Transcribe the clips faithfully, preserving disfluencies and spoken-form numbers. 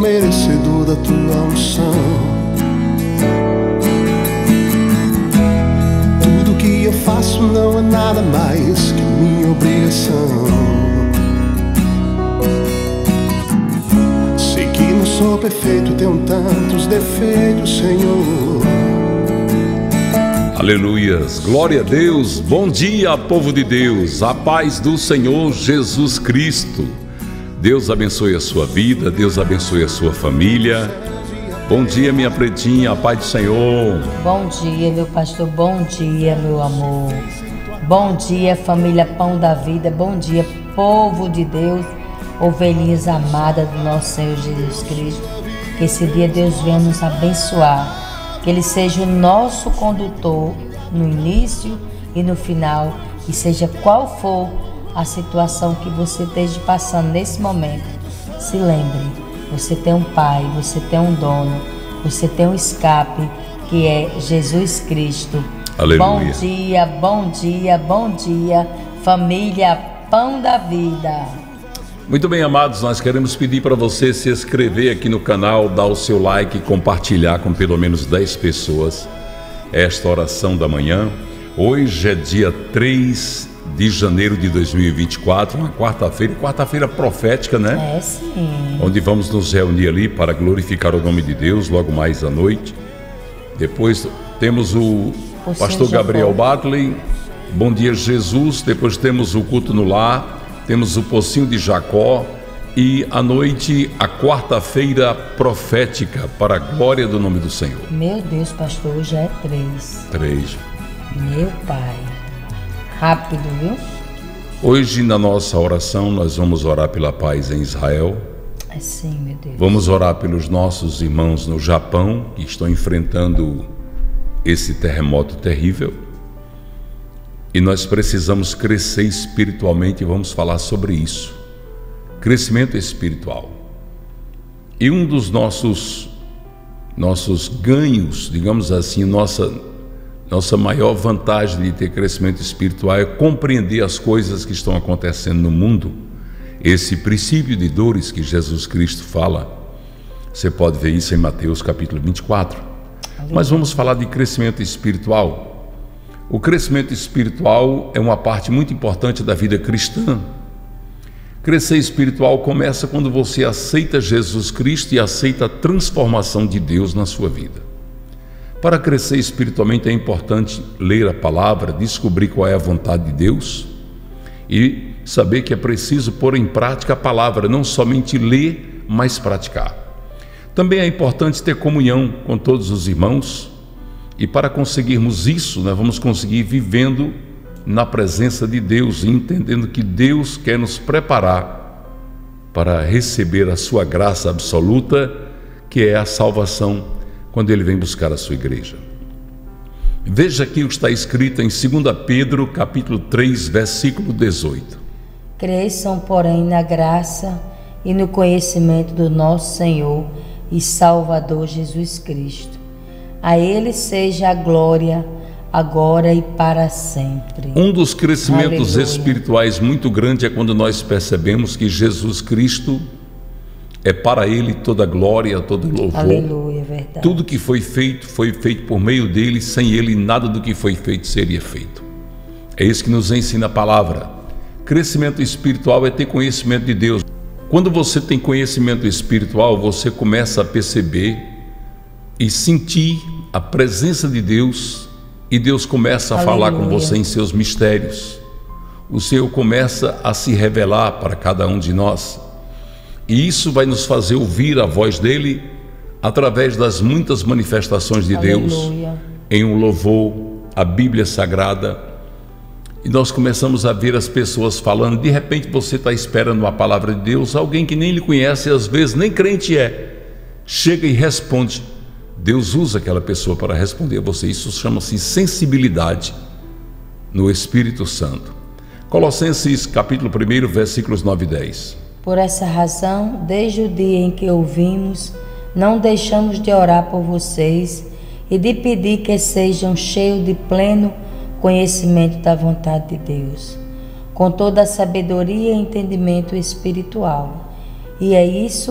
merecedor da tua unção. Tudo que eu faço não é nada mais que minha obrigação. Sei que não sou perfeito, tenho tantos defeitos, Senhor. Aleluias, glória a Deus, bom dia, povo de Deus, a paz do Senhor Jesus Cristo. Deus abençoe a sua vida, Deus abençoe a sua família. Bom dia, minha pretinha, a paz do Senhor. Bom dia, meu pastor, bom dia, meu amor. Bom dia, família Pão da Vida, bom dia, povo de Deus, ovelhinhas amadas do nosso Senhor Jesus Cristo. Que esse dia Deus venha nos abençoar. Que Ele seja o nosso condutor no início e no final, e seja qual for a situação que você esteja passando nesse momento. Se lembre, você tem um Pai, você tem um dono, você tem um escape, que é Jesus Cristo. Aleluia. Bom dia, bom dia, bom dia, família Pão da Vida. Muito bem, amados, nós queremos pedir para você se inscrever aqui no canal, dar o seu like e compartilhar com pelo menos dez pessoas esta oração da manhã. Hoje é dia três de janeiro de dois mil e vinte e quatro, uma quarta-feira, quarta-feira profética, né? É, sim. Onde vamos nos reunir ali para glorificar o nome de Deus, logo mais à noite. Depois temos o, o pastor Gabriel Bartley, Bom Dia Jesus. Depois temos o culto no lar. Temos o Pocinho de Jacó e à noite a quarta-feira profética para a glória do nome do Senhor. Meu Deus, pastor, hoje é três. Três. Meu Pai. Rápido, viu? Hoje na nossa oração nós vamos orar pela paz em Israel. É sim, meu Deus. Vamos orar pelos nossos irmãos no Japão que estão enfrentando esse terremoto terrível. E nós precisamos crescer espiritualmente e vamos falar sobre isso. Crescimento espiritual. E um dos nossos, nossos ganhos, digamos assim, nossa, nossa maior vantagem de ter crescimento espiritual é compreender as coisas que estão acontecendo no mundo. Esse princípio de dores que Jesus Cristo fala, você pode ver isso em Mateus capítulo vinte e quatro. Mas vamos falar de crescimento espiritual. O crescimento espiritual é uma parte muito importante da vida cristã. Crescer espiritual começa quando você aceita Jesus Cristo e aceita a transformação de Deus na sua vida. Para crescer espiritualmente é importante ler a palavra, descobrir qual é a vontade de Deus e saber que é preciso pôr em prática a palavra, não somente ler, mas praticar. Também é importante ter comunhão com todos os irmãos. E para conseguirmos isso, nós vamos conseguir vivendo na presença de Deus e entendendo que Deus quer nos preparar para receber a sua graça absoluta, que é a salvação, quando Ele vem buscar a sua igreja. Veja aqui o que está escrito em segunda Pedro, capítulo três, versículo dezoito. Cresçam, porém, na graça e no conhecimento do nosso Senhor e Salvador Jesus Cristo. A Ele seja a glória, agora e para sempre. Um dos crescimentos Aleluia. Espirituais muito grande é quando nós percebemos que Jesus Cristo é para Ele toda glória, todo louvor. Aleluia, verdade. Tudo que foi feito, foi feito por meio dEle, sem Ele nada do que foi feito seria feito. É isso que nos ensina a palavra. Crescimento espiritual é ter conhecimento de Deus. Quando você tem conhecimento espiritual, você começa a perceber e sentir a presença de Deus, e Deus começa a Aleluia. Falar com você em seus mistérios. O Senhor começa a se revelar para cada um de nós, e isso vai nos fazer ouvir a voz dEle através das muitas manifestações de Aleluia. Deus em um louvor, a Bíblia Sagrada, e nós começamos a ver as pessoas falando. De repente você está esperando a palavra de Deus, alguém que nem lhe conhece, às vezes nem crente é, chega e responde. Deus usa aquela pessoa para responder a você. Isso chama-se sensibilidade no Espírito Santo. Colossenses capítulo um, versículos nove e dez. Por essa razão, desde o dia em que ouvimos, não deixamos de orar por vocês e de pedir que sejam cheios de pleno conhecimento da vontade de Deus, com toda a sabedoria e entendimento espiritual. E é isso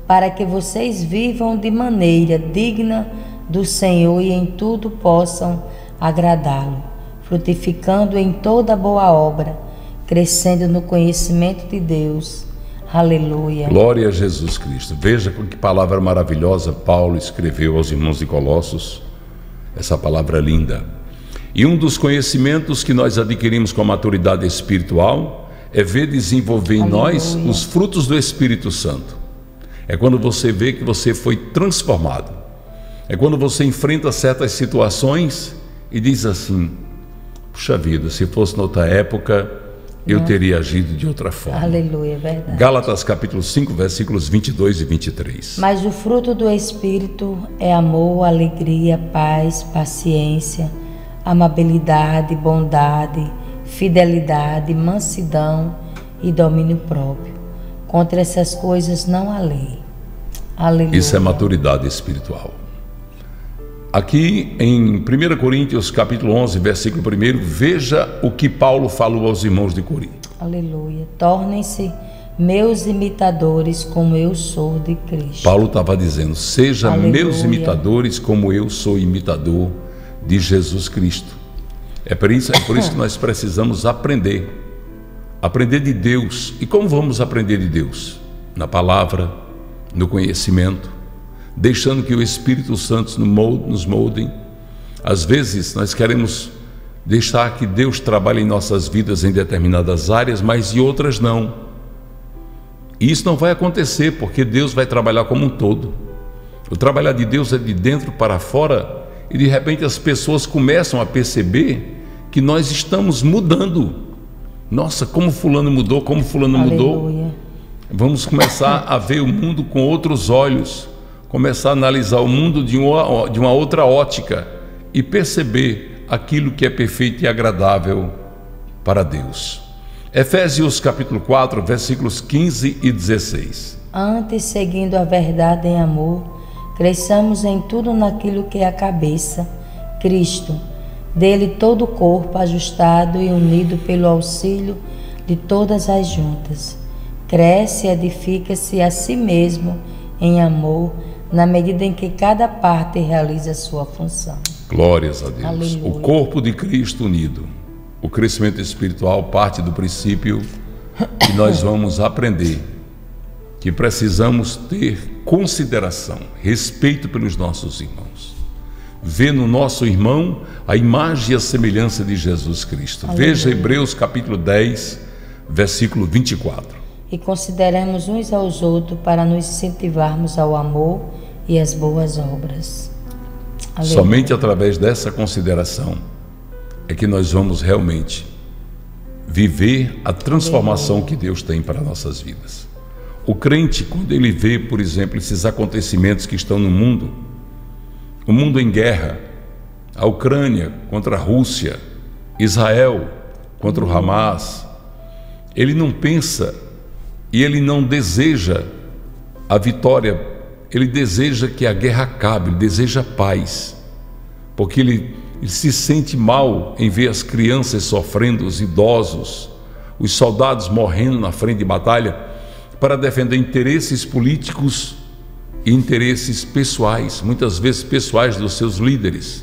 para que vocês vivam de maneira digna do Senhor e em tudo possam agradá-lo, frutificando em toda boa obra, crescendo no conhecimento de Deus. Aleluia. Glória a Jesus Cristo. Veja com que palavra maravilhosa Paulo escreveu aos irmãos de Colossos, essa palavra linda. E um dos conhecimentos que nós adquirimos com a maturidade espiritual é ver desenvolver em Aleluia. Nós os frutos do Espírito Santo. É quando você vê que você foi transformado. É quando você enfrenta certas situações e diz assim: puxa vida, se fosse noutra época, eu teria agido de outra forma. Aleluia, é verdade. Gálatas capítulo cinco, versículos vinte e dois e vinte e três. Mas o fruto do Espírito é amor, alegria, paz, paciência, amabilidade, bondade, fidelidade, mansidão e domínio próprio. Contra essas coisas não há lei. Aleluia. Isso é maturidade espiritual. Aqui em primeira Coríntios capítulo onze, versículo um, veja o que Paulo falou aos irmãos de Corinto. Aleluia. Tornem-se meus imitadores como eu sou de Cristo. Paulo estava dizendo: seja Aleluia. Meus imitadores como eu sou imitador de Jesus Cristo. É por isso, é por isso que nós precisamos aprender. Aprender de Deus. E como vamos aprender de Deus? Na palavra, no conhecimento, deixando que o Espírito Santo nos molde. Às vezes nós queremos deixar que Deus trabalhe em nossas vidas em determinadas áreas, mas em outras não. E isso não vai acontecer, porque Deus vai trabalhar como um todo. O trabalhar de Deus é de dentro para fora, e de repente as pessoas começam a perceber que nós estamos mudando. Nossa, como fulano mudou, como fulano Aleluia. Mudou. Vamos começar a ver o mundo com outros olhos, começar a analisar o mundo de uma, de uma outra ótica e perceber aquilo que é perfeito e agradável para Deus. Efésios capítulo quatro, versículos quinze e dezesseis. Antes, seguindo a verdade em amor, cresçamos em tudo naquilo que é a cabeça, Cristo. Dele todo o corpo, ajustado e unido pelo auxílio de todas as juntas, cresce e edifica-se a si mesmo em amor, na medida em que cada parte realiza a sua função. Glórias a Deus. Aleluia. O corpo de Cristo unido. O crescimento espiritual parte do princípio que nós vamos aprender que precisamos ter consideração, respeito pelos nossos irmãos. Ver no nosso irmão a imagem e a semelhança de Jesus Cristo. Aleluia. Veja Hebreus capítulo dez, versículo vinte e quatro. E consideremos uns aos outros para nos incentivarmos ao amor e às boas obras. Aleluia. Somente através dessa consideração é que nós vamos realmente viver a transformação Aleluia. Que Deus tem para nossas vidas. O crente, quando ele vê, por exemplo, esses acontecimentos que estão no mundo, o mundo em guerra, a Ucrânia contra a Rússia, Israel contra o Hamas, ele não pensa e ele não deseja a vitória, ele deseja que a guerra acabe, ele deseja paz, porque ele, ele se sente mal em ver as crianças sofrendo, os idosos, os soldados morrendo na frente de batalha para defender interesses políticos e interesses pessoais, muitas vezes pessoais dos seus líderes.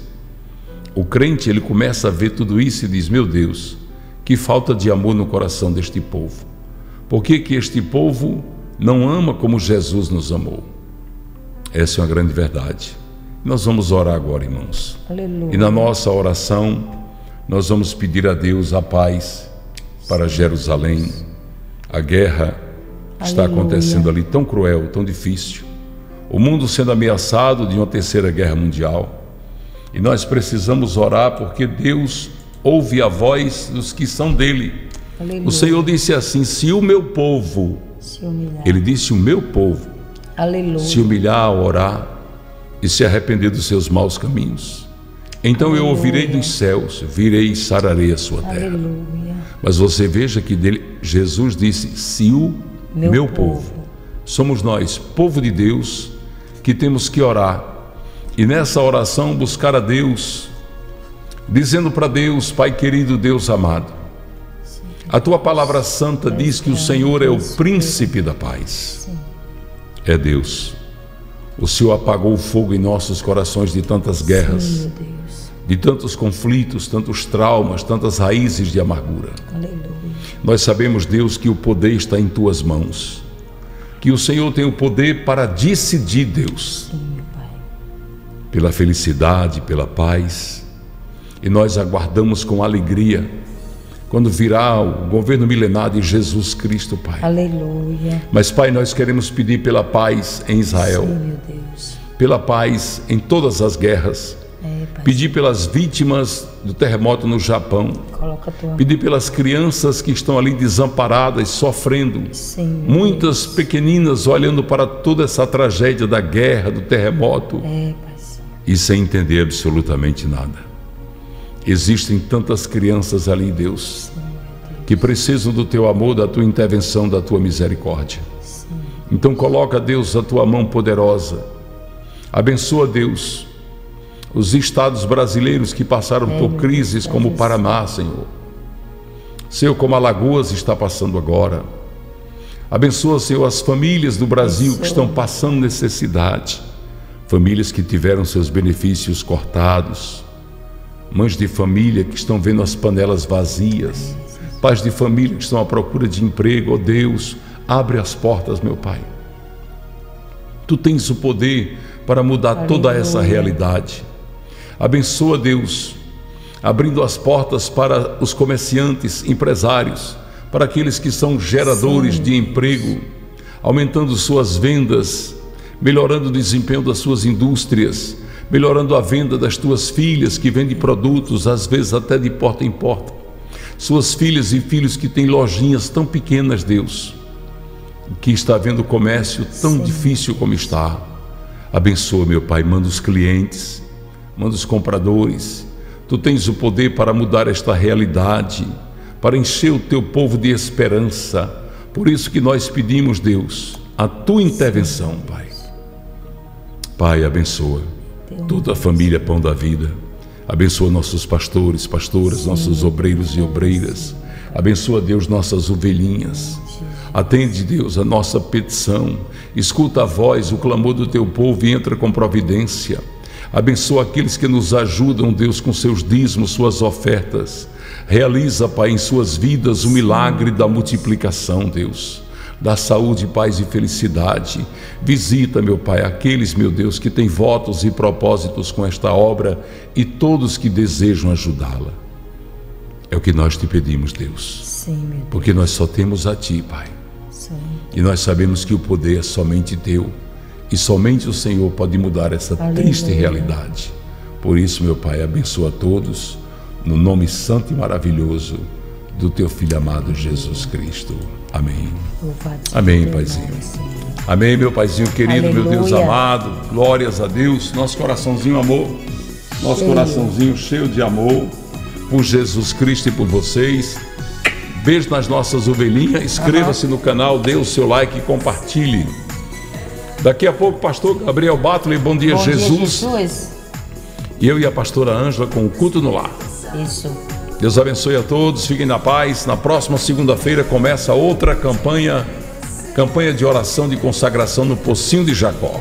O crente, ele começa a ver tudo isso e diz: meu Deus, que falta de amor no coração deste povo. Por que que este povo não ama como Jesus nos amou? Essa é uma grande verdade. Nós vamos orar agora, irmãos. Aleluia. E na nossa oração, nós vamos pedir a Deus a paz para Jerusalém. A guerra está Aleluia. Acontecendo ali tão cruel, tão difícil. O mundo sendo ameaçado de uma terceira guerra mundial. E nós precisamos orar porque Deus ouve a voz dos que são dele. Aleluia. O Senhor disse assim: se o meu povo, se humilhar. ele disse o meu povo, Aleluia. se humilhar, orar e se arrepender dos seus maus caminhos, então Aleluia. Eu ouvirei dos céus, virei e sararei a sua terra. Aleluia. Mas você veja que dele, Jesus disse: se o meu, meu povo. povo, somos nós, povo de Deus, que temos que orar. E nessa oração buscar a Deus, dizendo para Deus: Pai querido, Deus amado, a tua palavra santa diz que o Senhor é o príncipe da paz. É Deus. O Senhor apagou o fogo em nossos corações de tantas guerras, Sim, meu Deus. de tantos conflitos, tantos traumas, tantas raízes de amargura. Aleluia. Nós sabemos, Deus, que o poder está em tuas mãos, que o Senhor tem o poder para decidir, Deus, Sim, meu Pai. pela felicidade, pela paz, e nós aguardamos com alegria quando virá o governo milenar de Jesus Cristo, Pai. Aleluia. Mas, Pai, nós queremos pedir pela paz em Israel, Sim, meu Deus. pela paz em todas as guerras, É, Pai. pedir pelas vítimas do terremoto no Japão, Coloca a tua pedir pelas crianças que estão ali desamparadas, sofrendo, Sim, meu muitas pequeninas olhando para toda essa tragédia da guerra, do terremoto, É, Pai. e sem entender absolutamente nada. Existem tantas crianças ali, Deus, que precisam do teu amor, da tua intervenção, da tua misericórdia. Então coloca, Deus, a tua mão poderosa. Abençoa, Deus, os estados brasileiros que passaram por crises como o Paraná, Senhor. Senhor, como Alagoas está passando agora. Abençoa, Senhor, as famílias do Brasil que estão passando necessidade. Famílias que tiveram seus benefícios cortados. Mães de família que estão vendo as panelas vazias. Pais de família que estão à procura de emprego. Oh Deus, abre as portas, meu Pai. Tu tens o poder para mudar Aleluia. Toda essa realidade. Abençoa, Deus, abrindo as portas para os comerciantes, empresários, para aqueles que são geradores Sim. de emprego, aumentando suas vendas, melhorando o desempenho das suas indústrias, melhorando a venda das tuas filhas que vendem produtos, às vezes até de porta em porta. Suas filhas e filhos que têm lojinhas tão pequenas, Deus, que está vendo o comércio tão Sim. difícil como está. Abençoa, meu Pai, manda os clientes, manda os compradores. Tu tens o poder para mudar esta realidade, para encher o teu povo de esperança. Por isso que nós pedimos, Deus, a tua intervenção, Pai. Pai, abençoa toda a família Pão da Vida. Abençoa nossos pastores, pastoras, Sim. nossos obreiros e obreiras. Abençoa, Deus, nossas ovelhinhas. Atende, Deus, a nossa petição. Escuta a voz, o clamor do teu povo e entra com providência. Abençoa aqueles que nos ajudam, Deus, com seus dízimos, suas ofertas. Realiza, Pai, em suas vidas o milagre da multiplicação, Deus. Da saúde, paz e felicidade. Visita, meu Pai, aqueles, meu Deus, que têm votos e propósitos com esta obra e todos que desejam ajudá-la. É o que nós te pedimos, Deus. Sim, meu Deus. Porque nós só temos a Ti, Pai. Sim. E nós sabemos que o poder é somente Teu. E somente o Senhor pode mudar essa Aleluia. Triste realidade. Por isso, meu Pai, abençoa a todos, no nome santo e maravilhoso do Teu Filho amado Jesus Cristo. Amém. Amém, Paizinho. Amém, meu Paizinho querido, Aleluia. Meu Deus amado. Glórias a Deus. Nosso coraçãozinho amor. Nosso cheio. Coraçãozinho cheio de amor por Jesus Cristo e por vocês. Beijo nas nossas ovelhinhas. Inscreva-se uhum. no canal, dê o seu like e compartilhe. Daqui a pouco, pastor Gabriel Battle, bom dia, bom Jesus. Dia, Jesus. E eu e a pastora Ângela com o culto no lar. Isso. Deus abençoe a todos, fiquem na paz. Na próxima segunda-feira começa outra campanha, campanha de oração de consagração no Pocinho de Jacó.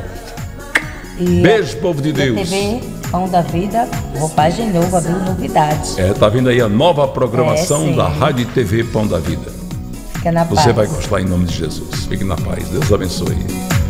E beijo, povo de Deus. T V Pão da Vida, roupagem nova, abriu novidades. É, tá vindo aí a nova programação é, da Rádio e T V Pão da Vida. Fica na paz. Você vai gostar em nome de Jesus. Fique na paz. Deus abençoe.